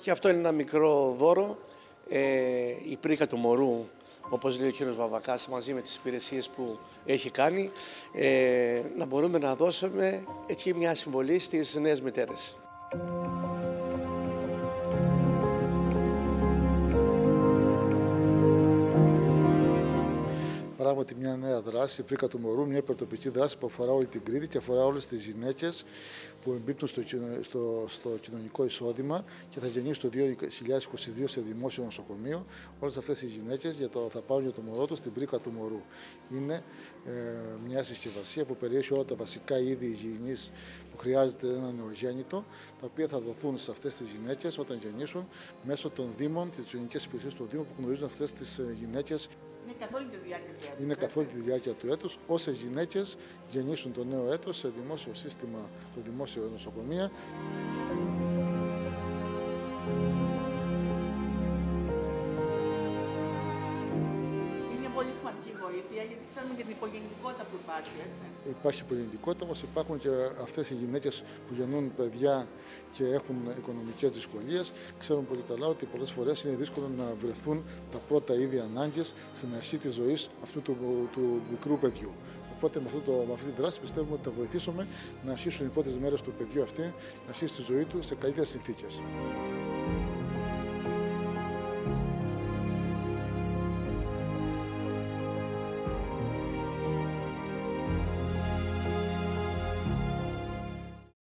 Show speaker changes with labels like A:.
A: Και αυτό είναι ένα μικρό δώρο, η πρίκα του μωρού, όπως λέει ο κύριος Βαβακάς, μαζί με τις υπηρεσίες που έχει κάνει, να μπορούμε να δώσουμε εκεί μια συμβολή στις νέες μητέρες.
B: Πράγματι, μια νέα δράση, η πρίκα του μωρού, μια υπερτοπική δράση που αφορά όλη την Κρήτη και αφορά όλες τις γυναίκες που εμπίπτουν στο κοινωνικό εισόδημα και θα γεννήσει το 2022 σε δημόσιο νοσοκομείο. Όλες αυτές οι γυναίκες θα πάρουν για το μωρό τους την πρίκα του μωρού. Είναι μια συσκευασία που περιέχει όλα τα βασικά είδη υγιεινής που χρειάζεται ένα νεογέννητο, τα οποία θα δοθούν σε αυτές τις γυναίκες όταν γεννήσουν μέσω των Δήμων, της κοινωνικής υπηρεσίας του Δήμου που γνωρίζουν αυτές τις γυναίκες.
C: Είναι καθ' όλη τη διάρκεια του έτους.
B: Όσες γυναίκες γεννήσουν το νέο έτος σε δημόσιο σύστημα, στο δημόσιο νοσοκομεία.
C: Είναι πολύ σημαντική βοήθεια, γιατί ξέρουμε και την υπογεννητικότητα που υπάρχει, έτσι.
B: Υπάρχει υπογεννητικότητα, όμως υπάρχουν και αυτές οι γυναίκες που γεννούν παιδιά και έχουν οικονομικές δυσκολίες. Ξέρουν πολύ καλά ότι πολλές φορές είναι δύσκολο να βρεθούν τα πρώτα είδη ανάγκες στην αρχή της ζωής αυτού του μικρού παιδιού. Οπότε με αυτή τη δράση πιστεύουμε ότι θα βοηθήσουμε να αρχίσουν οι πρώτες μέρες του παιδιού αυτή, να αρχίσει τη ζωή του σε καλύτερες συνθήκες.